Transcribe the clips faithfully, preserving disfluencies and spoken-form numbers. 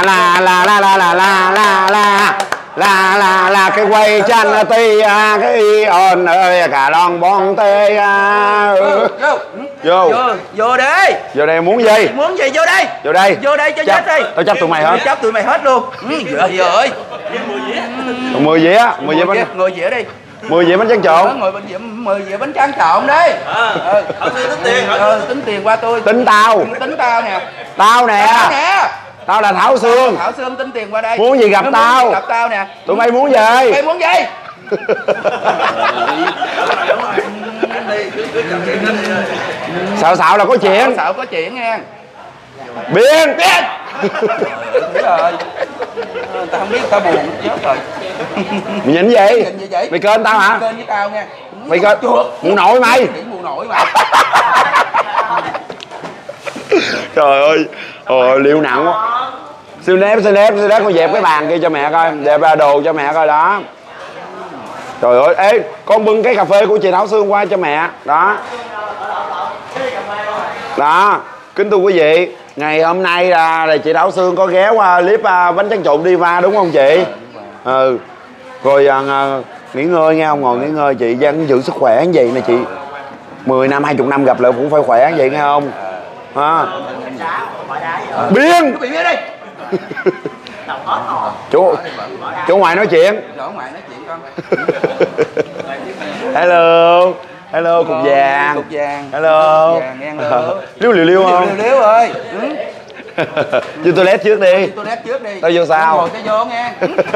la la la la la la la la la la la cái quay chanh ti cái ồn ơi cà lon bon tê vô vô vô đi vô đây muốn gì muốn gì vô đây vô đây vô đây cho chết đi tao chấp tụi mày hết chấp tụi mày hết luôn trời ơi mười dĩa mười dĩa bánh ngồi dĩa đi mười dĩa bánh tráng trộn ngồi bên dĩa mười dĩa bánh tráng trộn đi tính tiền tính tiền qua tôi tính tao tính tao nè tao nè nè tao là Thảo Sương. Thảo Sương tính tiền qua đây. Muốn gì gặp tao? Muốn gặp tao nè. Tụi mày muốn gì? Mày muốn gì? Xạo xạo là có chuyện. Xạo có chuyện nha. Biên. Biên. Đúng rồi. Tao không biết tao buồn chết rồi. Mày nhìn gì? Nhìn gì vậy? Mày kênh tao hả? Kênh với tao nha. Mày kênh mụ nội mày. Mụ nội mày. Trời ơi. Ôi liều nặng quá. Siêu nếp, siêu nếp, siêu nếp con dẹp cái bàn kia cho mẹ coi. Dẹp ra đồ cho mẹ coi đó. Trời ơi, ê, con bưng cái cà phê của chị Thảo Sương qua cho mẹ. Đó. Đó, kính thưa quý vị, ngày hôm nay là, là chị Thảo Sương có ghé qua clip uh, bánh tráng trộn Diva đúng không chị? Ừ. Rồi uh, nghỉ ngơi nghe không, ngồi nghỉ ngơi chị vẫn giữ sức khỏe như vậy nè chị. mười năm, hai mươi năm gặp lại cũng phải khỏe như vậy nghe không? Ha. Biên. Biên đi. Chú chú ngoại nói chuyện. Chỗ ngoại nói chuyện con. Hello. Hello cục vàng. Cục vàng. Hello. Cục vàng nghe lửa. Liêu liều liêu không? Liêu liêu ơi. Vô toilet trước đi. Toilet trước đi. Tao vô sao? Ngồi tao vô nghe.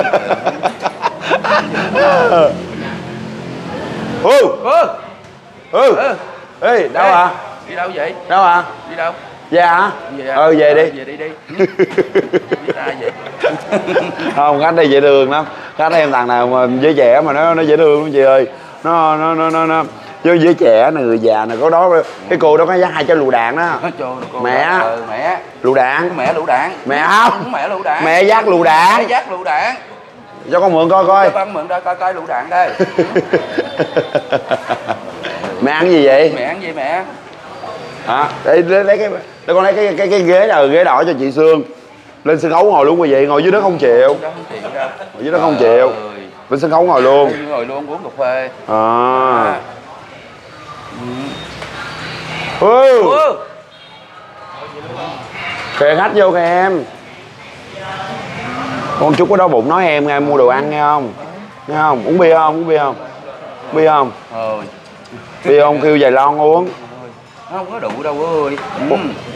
Ừ. Ừ. Ừ. Ê, đâu à? Đi đâu vậy? Đâu à? Đi đâu? Về hả? Về ờ về đi. Về đi đi. Biết ai vậy? Không, khách đây dễ thương lắm. Khách em thằng nào mà giới trẻ mà nó nó dễ thương lắm chị ơi. Nó nó nó nó nó với giới trẻ này, người già này, có đó cái cô đó có dắt hai trái lựu đạn đó. Mẹ. Ừ, mẹ. Lựu đạn. Mẹ lựu đạn. Mẹ không? Mẹ lựu đạn. Mẹ dắt lựu đạn. Mẹ dắt lựu đạn. Cho con mượn coi coi. Cho con mượn đây coi coi lựu đạn đây. Mẹ ăn gì vậy? Mẹ ăn gì mẹ? Hả? Để lấy, lấy cái để con lấy cái cái cái ghế nào, ghế đỏ cho chị Sương. Lên sân khấu ngồi luôn quý vị, ngồi dưới đất không chịu. Ngồi dưới đất không chịu. Lên sân khấu ngồi luôn. Ngồi luôn uống cà phê. À. Ừ. Kìa khách vô kìa em. Con chút có đói bụng nói em nghe mua đồ ăn nghe không? Nghe không? Uống bia không? Uống bia không? Bia không? Ừ. Bia không kêu vài lon uống. Không có đủ đâu ơi. Ừ.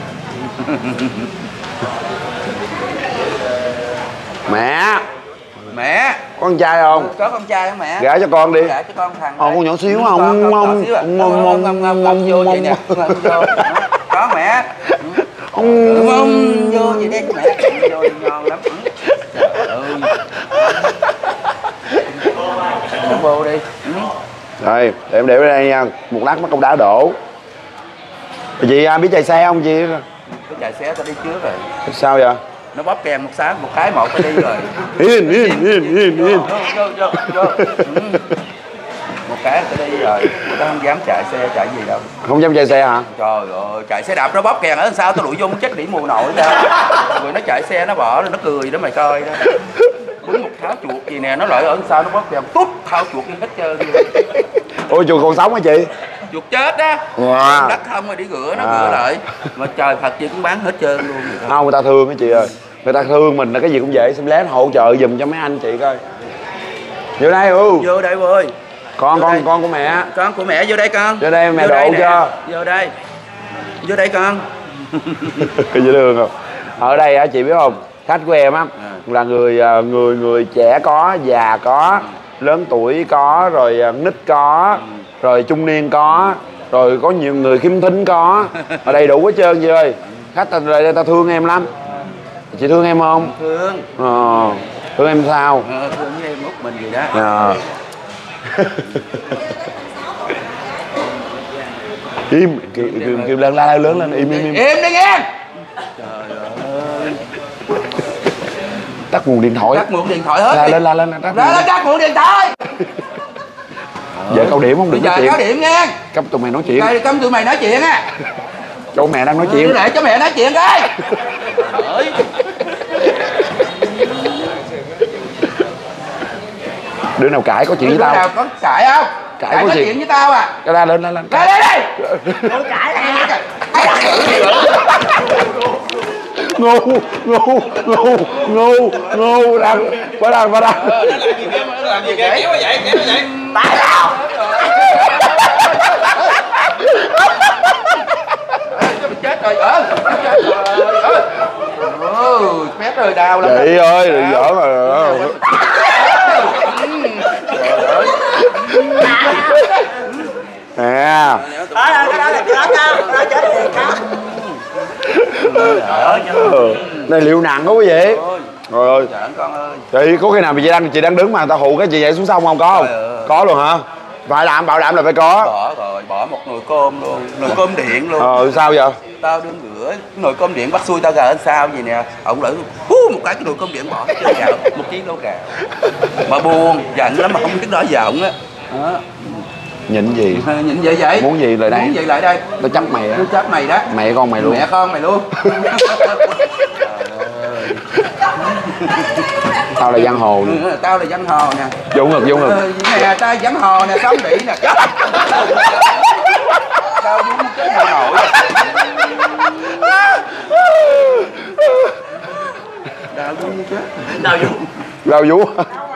Mẹ. Mẹ. Có con trai không? Có con trai không mẹ? Gả cho con đi. Gả cho con thằng. Ờ, con nhỏ xíu không? Con Không không không không không vô vậy nè. Có mẹ. Không không vô vậy đi mẹ. Vô ngon lắm. Ừ. Nó vô đi. Rồi, để em để ở đây nha. Một lát mất công đá đổ. Chị biết chạy xe không chị? Cái chạy xe tao đi trước rồi. Sao vậy? Nó bóp kèm một sáng một cái một cái đi rồi. Yên yên yên yên yên. Vô vô vô. Một cái tao đi rồi. Tao không dám chạy xe chạy gì đâu. Không dám chạy xe hả? Trời ơi, chạy xe đạp nó bóp kèn ở sao tao đuổi vô chết đỉ mù nổi ra. Rồi nó chạy xe nó bỏ nó cười đó mày coi đó. Bứng một tháo chuột gì nè, nó lợi ở sao nó bóp kèn tút tháo chuột đi hết trơn. Ôi chuột còn sống hả chị? Chuột chết á. Wow. Đất không rồi đi rửa nó à. rửa lại. Mà trời thật chị cũng bán hết trơn luôn. Không, người ta thương á chị ơi. Người ta thương mình là cái gì cũng vậy, xem lén hỗ trợ giùm cho mấy anh chị coi. Vô đây ừ. Vô đây ơi. Con vô con đây. Con của mẹ. Con của mẹ vô đây con. Vô đây mẹ vô độ đây cho. Vô đây. Vô đây con. Dễ thương không? Ở đây á chị biết không? Khách của em á à. là người người người trẻ có, già có, ừ. lớn tuổi có, rồi nít có, ừ. rồi trung niên có, rồi có nhiều người khiếm thính có. Ở đây đủ hết trơn chị ơi. Khách ở đây ta thương em lắm. Chị thương em không? Thương. Ờ. Thương em sao? Ờ, thương với em út mình gì đó. Ờ. Im, kìm kìm kìm lên la lớn lên im im im. Im đi nghe. Trời ơi. Tắt nguồn điện thoại. Tắt nguồn điện thoại hết. La lên la lên tắt. La lên tắt nguồn điện thoại. Giờ câu điểm không được nói chuyện. Giờ câu điểm nghe. Cấm tụi mày nói chuyện. Cấm tụi mày nói chuyện á. Chỗ mẹ đang nói chuyện. Để cho mẹ nói chuyện coi. Đứa nào cãi có chuyện với đứa tao. nào có cãi không? Cãi Cãi có có chuyện. chuyện với tao à? Cái ra lên lên lên. Đây đây đây. Con cãi nè. Ngu ngu ngu ngu ngu đang qua đang qua đang. Làm gì kéo vậy? Kéo vậy? Tại sao? Chết rồi, ờ chết rồi, ừ, mét rồi, đau lắm. Chị ơi, đừng giỡn rồi. Nè. Ờ, cái đó là chết đó, cái đó chết thiệt đó. Này liệu nặng quá quý vị. Rồi ơi. Giỡn con ơi. Chị có khi nào chị đang chị đang đứng mà người ta hù cái chị nhảy xuống sông không, có không? Có luôn hả? Phải làm, bảo đảm là phải có. Bỏ rồi, bỏ một nồi cơm luôn, nồi cơm điện luôn. Ờ sao vậy? Tao đương rửa nồi cơm điện bắt xui tao gà lên sao vậy nè. Ông lại hú một cái cái nồi cơm điện bỏ chơi gạo, một ký lô gạo. Mà buồn, giận lắm mà không biết nói giọng á. Đó. Nhịn gì? Nhìn vậy vậy? Muốn gì lại đây? Muốn gì lại đây? Tao chấp mày á. Tôi chấp mày đó. Mẹ con mày luôn. Mẹ con mày luôn. Tao là giang hồ. Ừ, tao là dân hồ nè. Vô ngực, vô ngực. Ừ, nè, tao dân hồ nè, sống đĩ nè. Tao muốn chết mày nổi. Đau đúng như chết. Đâu vô. Rau vú.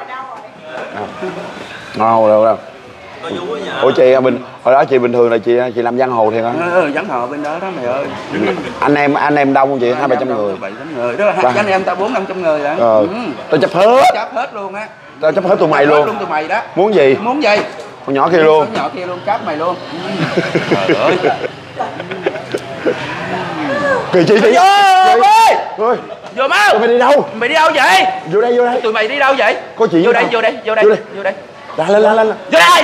Ngon đâu đâu. Ủa chị bình hồi đó chị bình thường là chị chị làm giang hồ thiệt hả? Ừ, dân hồ bên đó đó mày ơi. Anh em anh em đông không chị? Hai ba trăm người. Bảy trăm người. Đó hai anh em tao bốn năm trăm người hả? Ờ. Ừ. Tao chấp hết. Chấp hết luôn á. Tao chấp hết tụi mày Chấp hết luôn. luôn tụi mày đó. Muốn gì? Muốn gì? Con nhỏ kia luôn. Con nhỏ kia luôn, chấp mày luôn. Trời ơi. Kìa chị chị. Ơi. Ơi. Vô mau. Tụi mày đi đâu? Mày đi đâu vậy? Vô đây vô đây. Tụi mày đi đâu vậy? Có chuyện Vô gì đây, không? vô đây, vô đây, Vô đây. vô đây. Ra lên lên lên. Vô đây.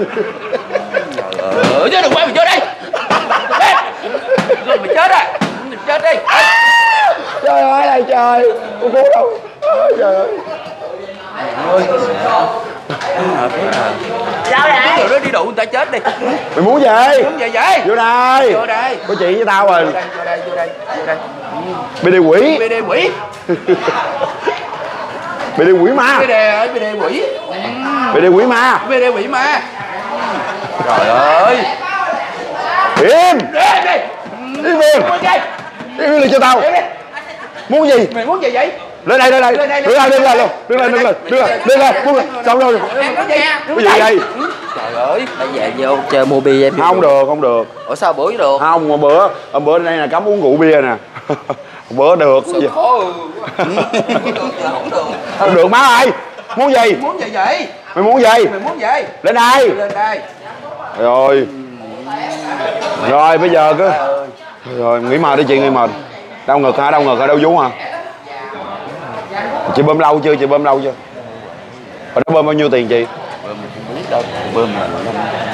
Trời ơi, đừng quay mày vô đây. Rồi mày chết rồi. Mày chết đi. Trời ơi này trời. Con cố đâu. Trời ơi. Sao vậy? Rồi đó đi đủ người ta chết đi. Mày muốn gì? Muốn gì vậy? Vô đây. Vô đây. Có chuyện với tao rồi. Vô đây, vô đây, vô đây, vô đây. Bê đê quỷ. bê đê quỷ. bê đê quỷ ma. bê đê ơi, bê đê quỷ. bê đê quỷ ma. bê đê quỷ ma. Trời ơi. Im. Đi đi. Im im. Muốn gì? Im im cho tao. Muốn gì? Mày muốn gì vậy? Lên đây lên đây. Đứng lên đứng lên luôn. Đứng lên đứng lên. Đứng lên đứng lên. Đứng lên. Xong rồi. Em có gì? Cái gì đây? Trời ơi. Bây giờ vô chơi mua bia em. Không được không được. Ủa sao bữa được? Không, mà bữa hôm bữa đây là cấm uống rượu bia nè. Bữa được. Khó. Không được. Không được má ơi. Muốn gì? Muốn gì vậy? Mày muốn gì? Mày muốn gì? Lên đây. Lên đây. Rồi. Rồi bây giờ cứ rồi nghỉ mệt đi chị, nghỉ mệt. Đau ngực hả? Đau ngực hả? Đau vú hả? Chị bơm lâu chưa? Chị bơm lâu chưa? Hồi đó bơm bao nhiêu tiền chị? Bơm không biết đâu. Bơm là nó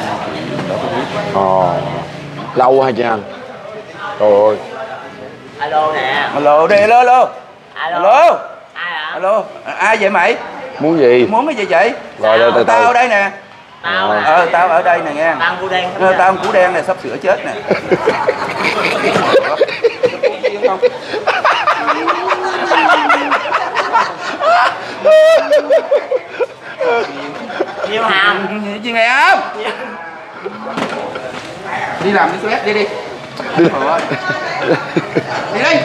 Ồ. Lâu hả chị anh? Trời ơi. Alo nè. Alo đi, alo alo. Alo. Alo. Ai hả? Alo. Ai vậy mày? Muốn gì? Muốn cái gì vậy? Rồi đây từ từ. Tao ở đây nè. Tao à. Ờ tao ở đây nè nghe. Tao cu đen. Ờ, tao củ đen này sắp sửa chết nè. Nhiều hàng. Gì nghe không? Đi làm đi sweat đi đi. Đi. Đi đi.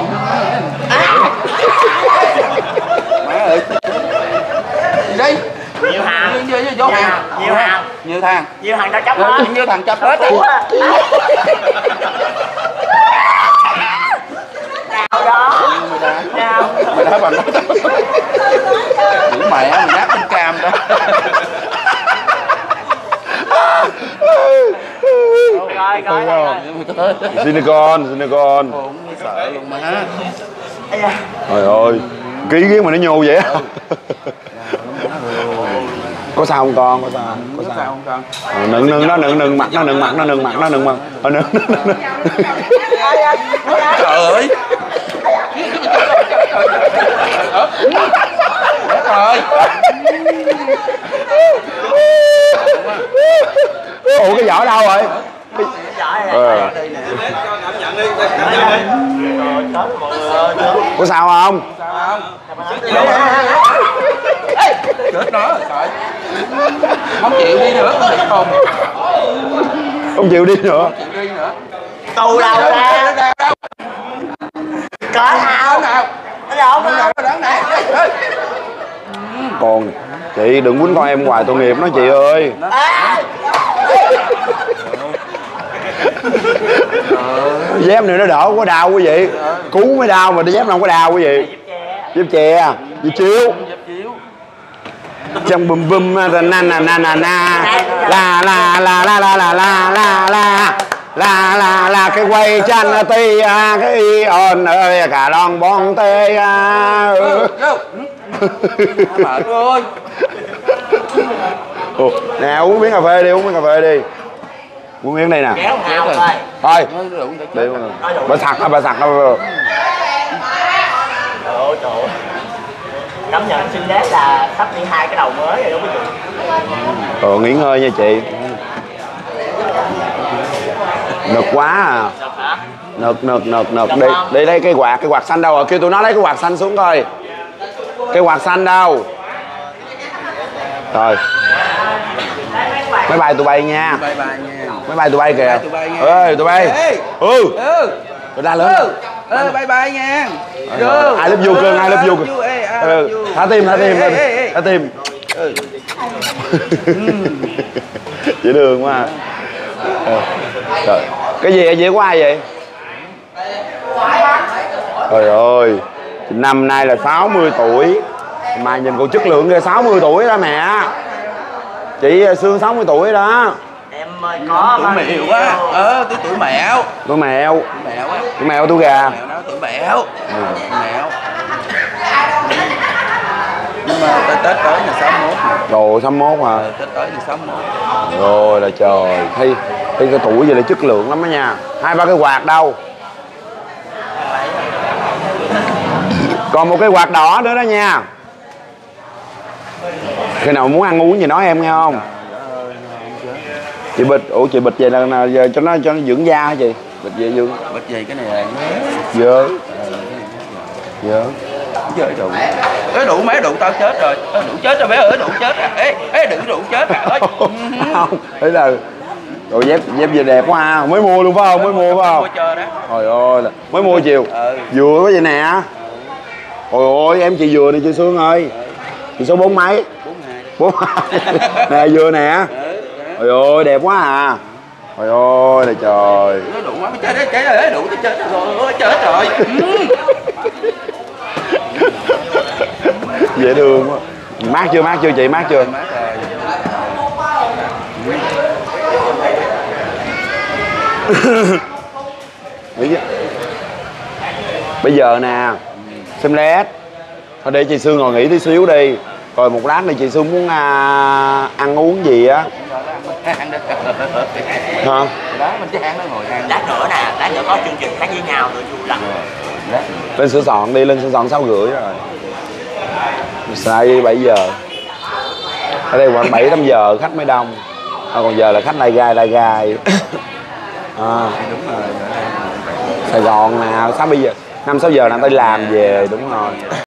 Má ơi. Đi đi. Nhiều hàng. Vô, vô, vô hàng. Nhiều hàng. Nhiều thằng. Nhiều hàng tao chấp Rồi, hết. nhiều thằng chấp hết. Ủa. Nào đó. Nào. Mày đá bằng đó. Chữ mẹ mày nát bên cam đó. Coi coi coi. Silicon, silicon. Ổn sợ luôn mà. Ây da. Trời ơi. Ký kiến mà nó nhô vậy á. Có sao không con? Có sao không? Có Có sao không con? Ờ, nựng nựng nó nựng nựng mặt nó nựng mặt nó nựng mặt nó nựng mặt ờ, nựng Trời ơi. Trời. Ủa cái vỏ đâu rồi? Ờ. Có sao không? Sao không? Ê, chết nó rồi trời. Không chịu đi nữa con bị không. Không chịu đi nữa. Không chịu đi nữa. Tù đâu ra? Đâu đâu. Có nào? Nào. Nó đâu Đâu mà? đâu này. Con chị đừng quýnh con em hoài tội nghiệp nó chị ơi. À, Dép này nó đỡ không có đau quý vị. Cú mới đau mà dép nào không có đau quý vị. Dép chè, dép chiếu. Trong bum bum na na na na na na la la la la la la la la la la la la cái quay chanh ti cái y ồn ơi cả lon bon tê Mệt ơi. nè uống miếng cà phê đi, uống miếng cà phê đi, uống miếng đây nè. kéo nào thôi. Thôi đi bà sặc bà sặc Trời ơi trời ơi. Cảm nhận xinh đẹp là sắp đi hai cái đầu mới rồi đúng không chị? ờ nghỉ ngơi nha chị. Nực quá à. Hả? Nực nực nực nực đi đi lấy cái quạt, cái quạt xanh đâu rồi, kêu tụi nó lấy cái quạt xanh xuống coi. Cái quạt xanh đâu rồi. Máy bay tụi bay nha. Bye bye nha. Máy bay tụi bay kìa. Tụi bay nha. Ê tụi bay. Ê. Ừ Ừ. tụi ra lớn. Ê bye bye nha. Ai love you cưng, ai love you. Ừ. Thả tim, thả tim, thả tim. Dễ thương quá. À. Trời. Cái gì vậy của ai vậy? Trời ơi, năm nay là sáu mươi tuổi mà nhìn còn chất lượng kìa, sáu mươi tuổi đó mẹ. Chị Sương sáu mươi tuổi đó. Em ơi có Tuổi mèo quá. Ờ tuổi tuổi mèo. Tuổi mèo. Mèo á. Tuổi mèo tuổi gà. Mèo nó tuổi mèo. Mèo. Nhưng mà Tết Tết tới là sáu mốt. Đồ sáu mốt hả? Tết tới là sáu mốt. Rồi là trời, thấy thấy cái tuổi vậy là chất lượng lắm đó nha. Hai ba cái quạt đâu? Còn một cái quạt đỏ nữa đó nha. Khi nào muốn ăn uống gì nói em nghe không? Chị bịch, ủa chị bịch vậy là, là giờ cho nó cho nó dưỡng da hả chị? Bịch vậy dưỡng. Bịch gì cái này là Dơ. Dơ. chơi đủ. Ê đủ mấy đủ tao chết rồi. Ê đủ chết rồi bé ơi, đủ chết à. Ê ê đừng đủ chết à ơi. Không, thế là đồ dép dép gì đẹp quá ha. Mới mua luôn phải không? Mới mua phải không? Mua chơi đó. Trời ơi, là mới mua chiều. Ừ. Vừa quá vậy nè. Trời ơi, em chị vừa nè chị Sương ơi. Chị số bốn mấy? Bốn hai. Nè vừa nè. Trời ơi, đẹp quá à. Trời ơi là trời. Nó đủ quá, chết đấy, chết rồi, đủ chết rồi, chết rồi. Dễ thương quá. Mát chưa, mát chưa chị, mát chưa? Mát rồi. Bây giờ nè, xem lét. Thôi để chị Sương ngồi nghỉ tí xíu đi. Rồi một lát này chị Sương muốn à, ăn uống gì á. Ăn đó. Hả? Đó mình chỉ ăn nó ngồi ăn. Lát nữa nè, lát nữa có chương trình khác với nhau nữa chú Lăng. Lên sửa soạn đi, lên sửa soạn sáu rưỡi rồi. Sai bảy giờ. Ở đây khoảng bảy tám giờ khách mới đông. À, còn giờ là khách lai gai lai gai. À, Đúng rồi. Sài Gòn nè, sáu bây giờ năm sáu giờ là người ta đi làm về, đúng rồi.